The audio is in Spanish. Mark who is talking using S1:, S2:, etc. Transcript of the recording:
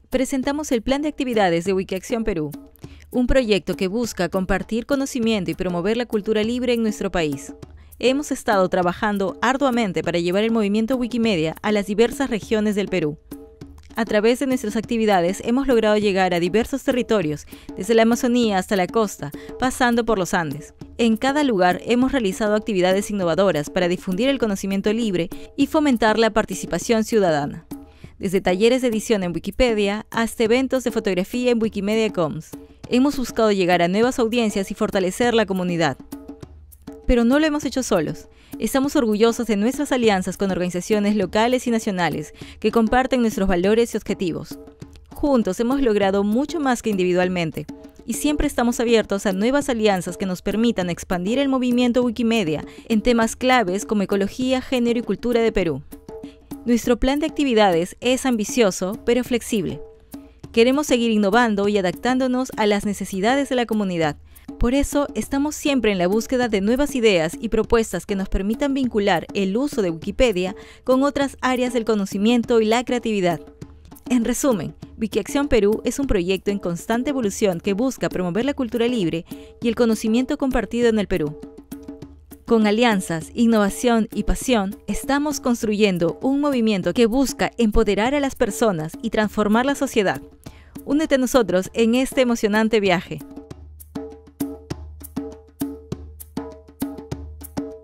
S1: presentamos el Plan de Actividades de Wikiacción Perú, un proyecto que busca compartir conocimiento y promover la cultura libre en nuestro país. Hemos estado trabajando arduamente para llevar el movimiento Wikimedia a las diversas regiones del Perú. A través de nuestras actividades hemos logrado llegar a diversos territorios, desde la Amazonía hasta la costa, pasando por los Andes. En cada lugar hemos realizado actividades innovadoras para difundir el conocimiento libre y fomentar la participación ciudadana. Desde talleres de edición en Wikipedia hasta eventos de fotografía en Wikimedia Commons. Hemos buscado llegar a nuevas audiencias y fortalecer la comunidad. Pero no lo hemos hecho solos. Estamos orgullosos de nuestras alianzas con organizaciones locales y nacionales que comparten nuestros valores y objetivos. Juntos hemos logrado mucho más que individualmente, y siempre estamos abiertos a nuevas alianzas que nos permitan expandir el movimiento Wikimedia en temas claves como ecología, género y cultura de Perú. Nuestro plan de actividades es ambicioso, pero flexible. Queremos seguir innovando y adaptándonos a las necesidades de la comunidad. Por eso, estamos siempre en la búsqueda de nuevas ideas y propuestas que nos permitan vincular el uso de Wikipedia con otras áreas del conocimiento y la creatividad. En resumen, Wikiacción Perú es un proyecto en constante evolución que busca promover la cultura libre y el conocimiento compartido en el Perú. Con alianzas, innovación y pasión, estamos construyendo un movimiento que busca empoderar a las personas y transformar la sociedad. Únete a nosotros en este emocionante viaje.